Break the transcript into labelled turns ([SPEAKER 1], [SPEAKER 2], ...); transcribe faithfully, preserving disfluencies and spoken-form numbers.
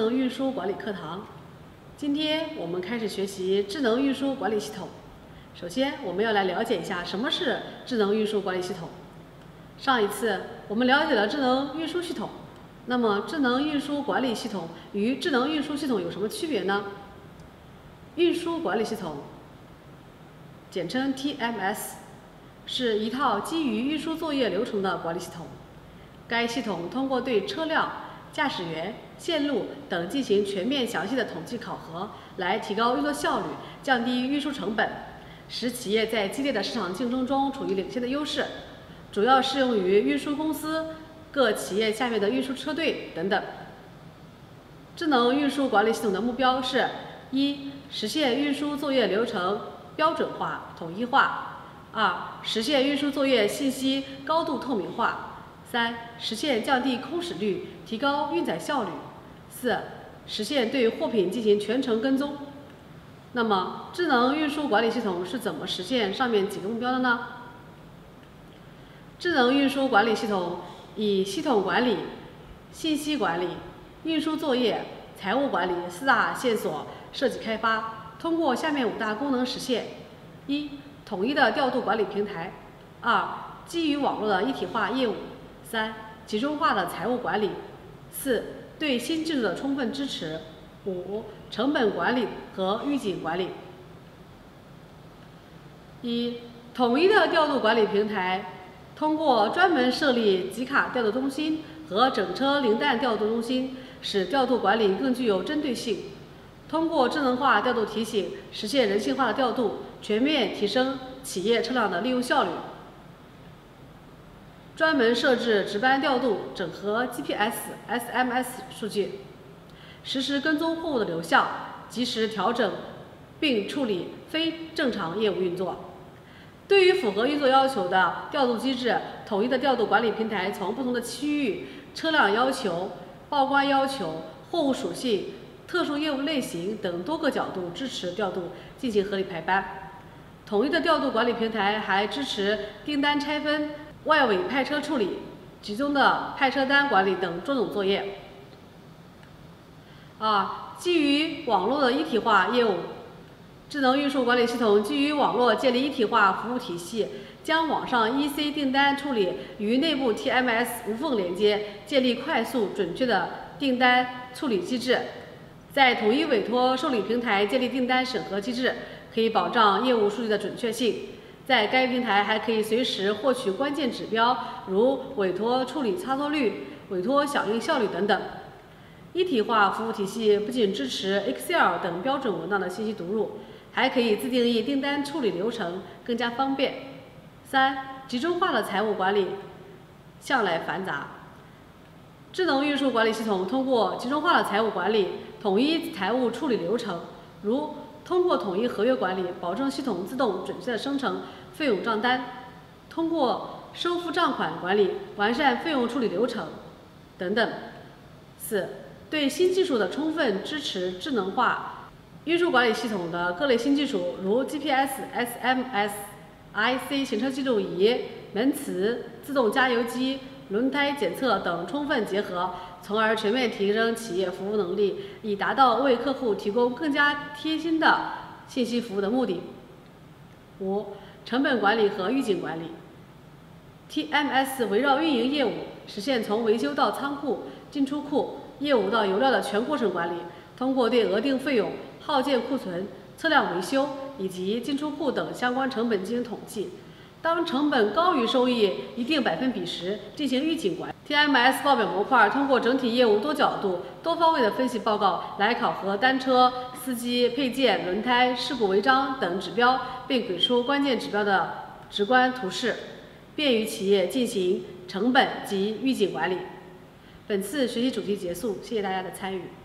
[SPEAKER 1] 能运输管理课堂。今天我们开始学习智能运输管理系统。首先，我们要来了解一下什么是智能运输管理系统。上一次我们了解了智能运输系统，那么智能运输管理系统与智能运输系统有什么区别呢？运输管理系统，简称 T M S， 是一套基于运输作业流程的管理系统。该系统通过对车辆、驾驶员、线路等进行全面详细的统计考核，来提高运作效率，降低运输成本，使企业在激烈的市场竞争中处于领先的优势。主要适用于运输公司、各企业下面的运输车队等等。智能运输管理系统的目标是：一、实现运输作业流程标准化、统一化；二、实现运输作业信息高度透明化；三、实现降低空驶率，提高运载效率；四、实现对货品进行全程跟踪。那么，智能运输管理系统是怎么实现上面几个目标的呢？智能运输管理系统以系统管理、信息管理、运输作业、财务管理四大线索设计开发，通过下面五大功能实现：一、统一的调度管理平台；二、基于网络的一体化业务；三、集中化的财务管理；四、对新技术的充分支持；五、成本管理和预警管理。一、统一的调度管理平台。通过专门设立集卡调度中心和整车零蛋调度中心，使调度管理更具有针对性。通过智能化调度提醒，实现人性化的调度，全面提升企业车辆的利用效率。专门设置值班调度，整合 G P S、S M S 数据，实时跟踪货物的流向，及时调整并处理非正常业务运作。对于符合运作要求的调度机制，统一的调度管理平台从不同的区域、车辆要求、报关要求、货物属性、特殊业务类型等多个角度支持调度，进行合理排班。统一的调度管理平台还支持订单拆分、外委派车处理、集中的派车单管理等多种作业。二、基于网络的一体化业务。智能运输管理系统基于网络建立一体化服务体系，将网上 E C 订单处理与内部 T M S 无缝连接，建立快速准确的订单处理机制。在统一委托受理平台建立订单审核机制，可以保障业务数据的准确性。在该平台还可以随时获取关键指标，如委托处理差错率、委托响应效率等等。一体化服务体系不仅支持 Excel 等标准文档的信息读入，还可以自定义订单处理流程，更加方便。三、集中化的财务管理向来繁杂。智能运输管理系统通过集中化的财务管理，统一财务处理流程，如通过统一合约管理，保证系统自动准确的生成费用账单；通过收付账款管理，完善费用处理流程等等。四、对新技术的充分支持智能化。运输管理系统的各类新技术，如 G P S、S M S、I C 行车记录仪、门磁、自动加油机、轮胎检测等充分结合，从而全面提升企业服务能力，以达到为客户提供更加贴心的信息服务的目的。五、成本管理和预警管理。T M S 围绕运营业务，实现从维修到仓库、进出库、业务到油料的全过程管理，通过对额定费用、耗件库存、车辆维修以及进出库等相关成本进行统计。当成本高于收益一定百分比时，进行预警管理。T M S 报表模块通过整体业务多角度、多方位的分析报告来考核单车、司机、配件、轮胎、事故违章等指标，并给出关键指标的直观图示，便于企业进行成本及预警管理。本次学习主题结束，谢谢大家的参与。